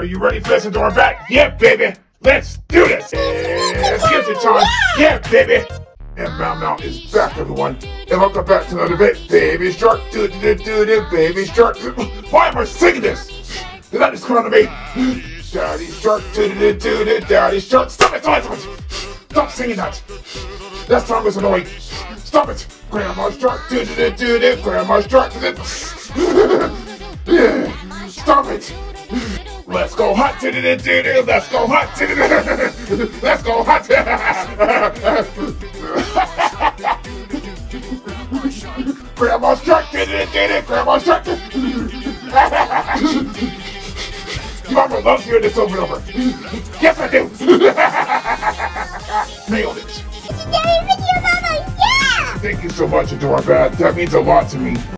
Are you ready for this into our back? Yeah, baby. Let's do this. It's Gifted time. Yeah, baby. And Mao Mao is back, everyone. And welcome back to another bit. Baby shark, do do do do, baby shark. Why am I singing this? Did that just come out of me? Daddy shark, do do do do do, daddy shark. Stop it, stop it, stop it. Stop singing that. That song was annoying. Stop it. Grandma shark, do do do do do, grandma shark. Stop it. Let's go hot, do do do do do. Let's go hot, do do do. Let's go hot. Grandma's shark, do do do do. Grandma's shark. Mama loves hearing this over and over. Yes, I do. Nailed it. Legendary video, Mama, yeah! Thank you so much, Adora Bat. That means a lot to me.